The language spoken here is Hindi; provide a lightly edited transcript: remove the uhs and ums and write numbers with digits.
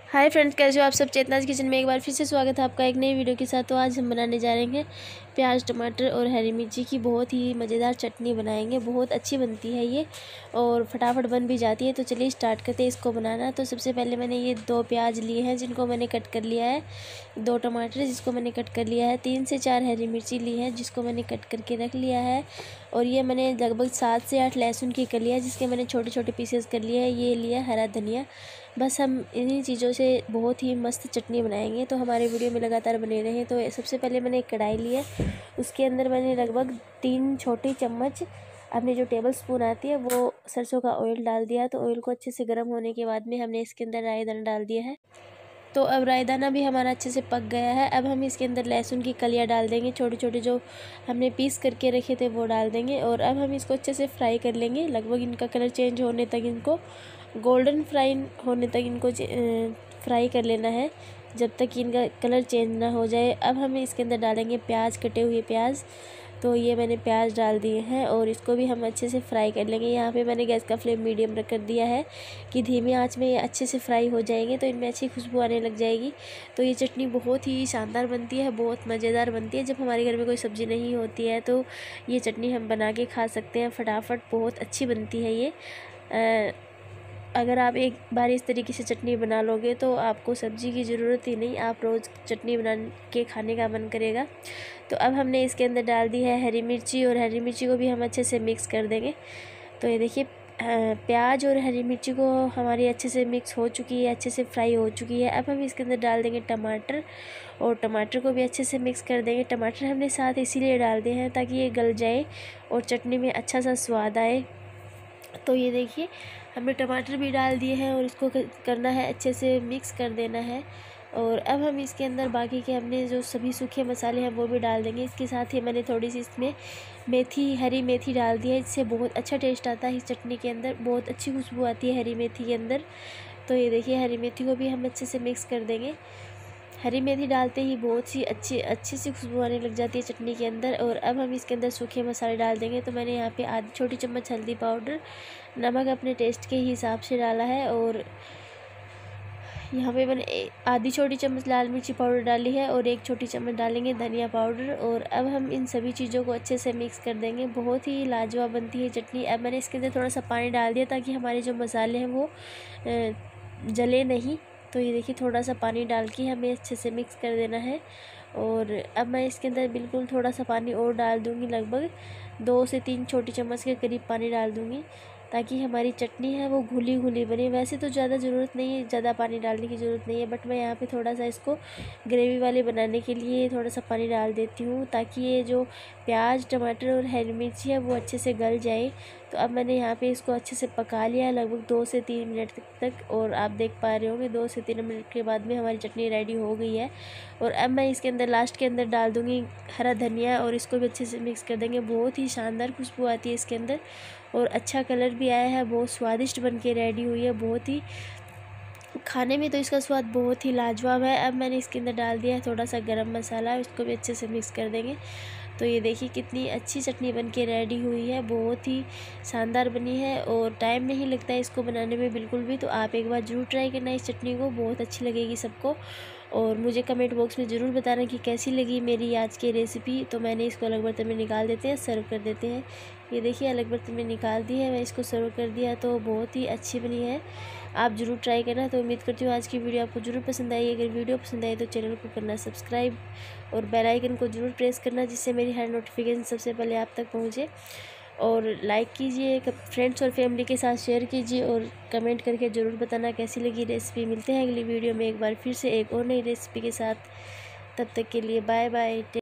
हाय फ्रेंड्स, कैसे हो आप सब। चेतनाज किचन में एक बार फिर से स्वागत है आपका एक नई वीडियो के साथ। तो आज हम बनाने जा रहे हैं प्याज टमाटर और हरी मिर्ची की बहुत ही मज़ेदार चटनी बनाएंगे। बहुत अच्छी बनती है ये और फटाफट बन भी जाती है। तो चलिए स्टार्ट करते हैं इसको बनाना। तो सबसे पहले मैंने ये 2 प्याज लिए हैं जिनको मैंने कट कर लिया है, 2 टमाटर जिसको मैंने कट कर लिया है, 3 से 4 हरी मिर्ची ली है जिसको मैंने कट करके रख लिया है, और ये मैंने लगभग 7 से 8 लहसुन की कलियाँ जिसके मैंने छोटे छोटे पीसेस कर लिए है। ये लिया हरा धनिया। बस हम इन्हीं चीज़ों से बहुत ही मस्त चटनी बनाएंगे, तो हमारे वीडियो में लगातार बने रहें। तो सबसे पहले मैंने एक कढ़ाई ली है, उसके अंदर मैंने लगभग 3 छोटी चम्मच अपनी जो टेबल स्पून आती है वो सरसों का ऑयल डाल दिया। तो ऑयल को अच्छे से गर्म होने के बाद में हमने इसके अंदर राई दाना डाल दिया है। तो अब राई दाना भी हमारा अच्छे से पक गया है। अब हम इसके अंदर लहसुन की कलियाँ डाल देंगे, छोटे छोटे जो हमने पीस करके रखे थे वो डाल देंगे, और अब हम इसको अच्छे से फ्राई कर लेंगे। लगभग इनका कलर चेंज होने तक, इनको गोल्डन फ्राई होने तक इनको फ्राई कर लेना है, जब तक इनका कलर चेंज ना हो जाए। अब हम इसके अंदर डालेंगे प्याज, कटे हुए प्याज। तो ये मैंने प्याज डाल दिए हैं और इसको भी हम अच्छे से फ्राई कर लेंगे। यहाँ पे मैंने गैस का फ्लेम मीडियम रख कर दिया है कि धीमी आंच में ये अच्छे से फ्राई हो जाएंगे, तो इनमें अच्छी खुशबू आने लग जाएगी। तो ये चटनी बहुत ही शानदार बनती है, बहुत मज़ेदार बनती है। जब हमारे घर में कोई सब्ज़ी नहीं होती है तो ये चटनी हम बना के खा सकते हैं फटाफट। बहुत अच्छी बनती है ये। अगर आप एक बार इस तरीके से चटनी बना लोगे तो आपको सब्ज़ी की ज़रूरत ही नहीं, आप रोज़ चटनी बना के खाने का मन करेगा। तो अब हमने इसके अंदर डाल दी है हरी मिर्ची, और हरी मिर्ची को भी हम अच्छे से मिक्स कर देंगे। तो ये देखिए प्याज और हरी मिर्ची को हमारी अच्छे से मिक्स हो चुकी है, अच्छे से फ्राई हो चुकी है। अब हम इसके अंदर डाल देंगे टमाटर, और टमाटर को भी अच्छे से मिक्स कर देंगे। टमाटर हमने साथ इसीलिए डाल दिए हैं ताकि ये गल जाए और चटनी में अच्छा सा स्वाद आए। तो ये देखिए हमने टमाटर भी डाल दिए हैं और इसको करना है अच्छे से मिक्स कर देना है। और अब हम इसके अंदर बाकी के हमने जो सभी सूखे मसाले हैं वो भी डाल देंगे। इसके साथ ही मैंने थोड़ी सी इसमें मेथी, हरी मेथी डाल दी है, इससे बहुत अच्छा टेस्ट आता है इस चटनी के अंदर, बहुत अच्छी खुशबू आती है हरी मेथी के अंदर। तो ये देखिए हरी मेथी को भी हम अच्छे से मिक्स कर देंगे। हरी मेथी डालते ही बहुत सी अच्छी सी खुशबू आने लग जाती है चटनी के अंदर। और अब हम इसके अंदर सूखे मसाले डाल देंगे। तो मैंने यहाँ पे आधी छोटी चम्मच हल्दी पाउडर, नमक अपने टेस्ट के हिसाब से डाला है, और यहाँ पे मैंने आधी छोटी चम्मच लाल मिर्ची पाउडर डाली है, और 1 छोटी चम्मच डालेंगे धनिया पाउडर। और अब हम इन सभी चीज़ों को अच्छे से मिक्स कर देंगे। बहुत ही लाजवाब बनती है चटनी। अब मैंने इसके अंदर थोड़ा सा पानी डाल दिया ताकि हमारे जो मसाले हैं वो जले नहीं। तो ये देखिए थोड़ा सा पानी डाल के हमें अच्छे से मिक्स कर देना है। और अब मैं इसके अंदर बिल्कुल थोड़ा सा पानी और डाल दूँगी, लगभग 2 से 3 छोटी चम्मच के करीब पानी डाल दूँगी, ताकि हमारी चटनी है वो घुली घुली बने। वैसे तो ज़्यादा ज़रूरत नहीं है, ज़्यादा पानी डालने की ज़रूरत नहीं है, बट मैं यहाँ पे थोड़ा सा इसको ग्रेवी वाले बनाने के लिए थोड़ा सा पानी डाल देती हूँ, ताकि ये जो प्याज, टमाटर और हरी मिर्ची है वो अच्छे से गल जाए। तो अब मैंने यहाँ पे इसको अच्छे से पका लिया है लगभग 2 से 3 मिनट तक, और आप देख पा रहे होंगे 2 से 3 मिनट के बाद में हमारी चटनी रेडी हो गई है। और अब मैं इसके अंदर लास्ट के अंदर डाल दूँगी हरा धनिया, और इसको भी अच्छे से मिक्स कर देंगे। बहुत ही शानदार खुशबू आती है इसके अंदर, और अच्छा कलर भी आया है, बहुत स्वादिष्ट बन के रेडी हुई है। बहुत ही खाने में तो इसका स्वाद बहुत ही लाजवाब है। अब मैंने इसके अंदर डाल दिया है थोड़ा सा गरम मसाला, उसको भी अच्छे से मिक्स कर देंगे। तो ये देखिए कितनी अच्छी चटनी बन के रेडी हुई है, बहुत ही शानदार बनी है, और टाइम नहीं लगता है इसको बनाने में बिल्कुल भी। तो आप एक बार ज़रूर ट्राई करना इस चटनी को, बहुत अच्छी लगेगी सबको। और मुझे कमेंट बॉक्स में ज़रूर बताना कि कैसी लगी मेरी आज की रेसिपी। तो मैंने इसको अलग बर्तन में निकाल देते हैं, सर्व कर देते हैं। ये देखिए अलग बर्तन में निकाल दी है, मैं इसको सर्व कर दिया। तो बहुत ही अच्छी बनी है, आप ज़रूर ट्राई करना। तो उम्मीद करती हूँ आज की वीडियो आपको ज़रूर पसंद आई। अगर वीडियो पसंद आई तो चैनल को करना सब्सक्राइब, और बेल आइकन को ज़रूर प्रेस करना, जिससे मेरी हर नोटिफिकेशन सबसे पहले आप तक पहुँचे। और लाइक कीजिए, फ्रेंड्स और फैमिली के साथ शेयर कीजिए, और कमेंट करके ज़रूर बताना कैसी लगी रेसिपी। मिलते हैं अगली वीडियो में एक बार फिर से एक और नई रेसिपी के साथ। तब तक के लिए बाय बाय।